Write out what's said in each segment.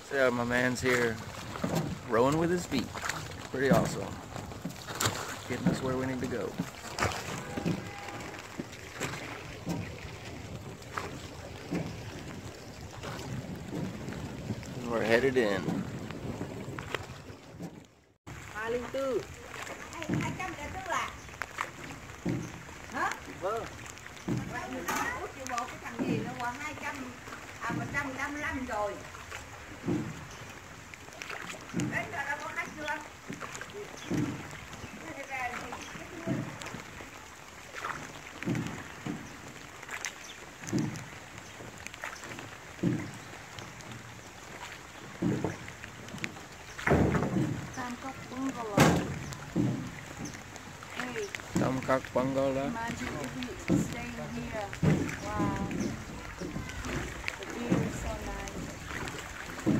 Yeah, my man's here rowing with his feet. Pretty awesome. Getting us where we need to go. And we're headed in. 204. 204 là hả? Vâng. Vậy mình nói út triệu bộ cái thằng gì nó qua 185 rồi. Đến giờ đã có khách chưa? Tamkak Bungalow. Imagine if we stayed here. Wow. The view is so nice.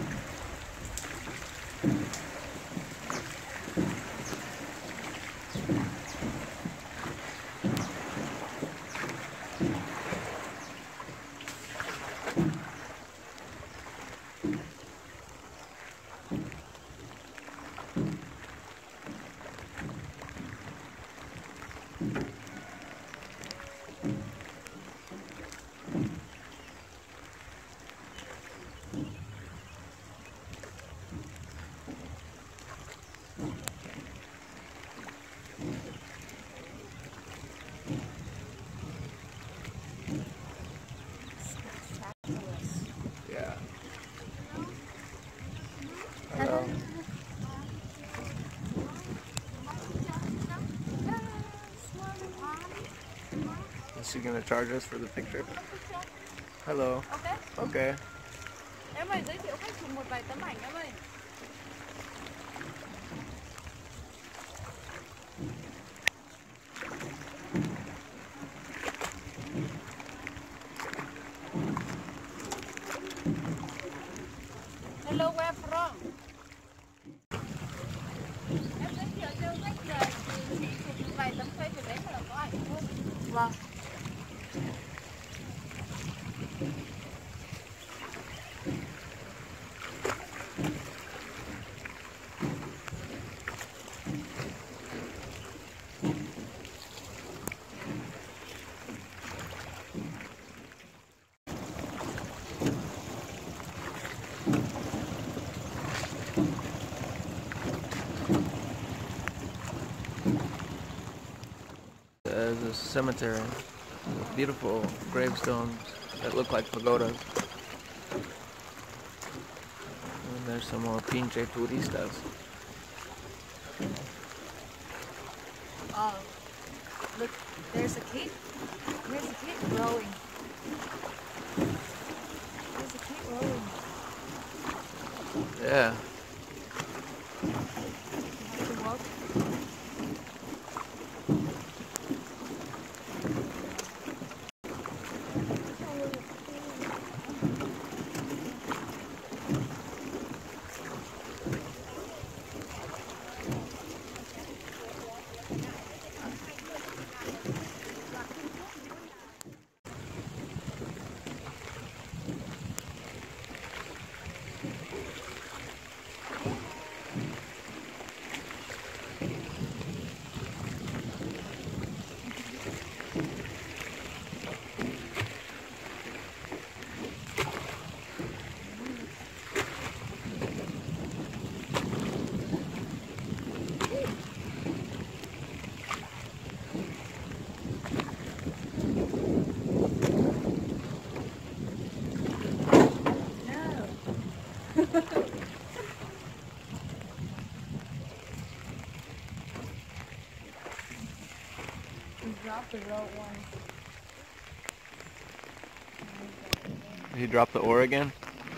Yeah. Hello. Is she gonna charge us for the picture? Hello. Okay. Okay. Em ơi, giới thiệu khách chụp một vài tấm ảnh em ơi. Hello, where from? Em giới thiệu cho khách là chị chụp một vài tấm khoe từ đấy là có ảnh luôn. Vâng. There's a cemetery with beautiful gravestones that look like pagodas. And there's some more pinche turistas. Oh, look, there's a kid. There's a kid rowing. There's a kid rowing. Yeah. You have to walk. Drop the rope one. He dropped the oar again?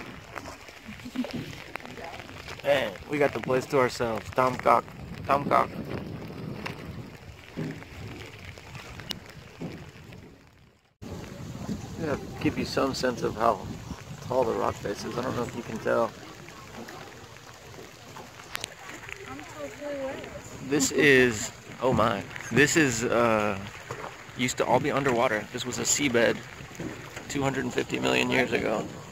Hey, we got the place to ourselves. Tamkak. Tamkak. Yeah, give you some sense of how tall the rock face is. I don't know if you can tell. I'm totally wet. This is, oh my, this is, used to all be underwater. This was a seabed 250 million years ago.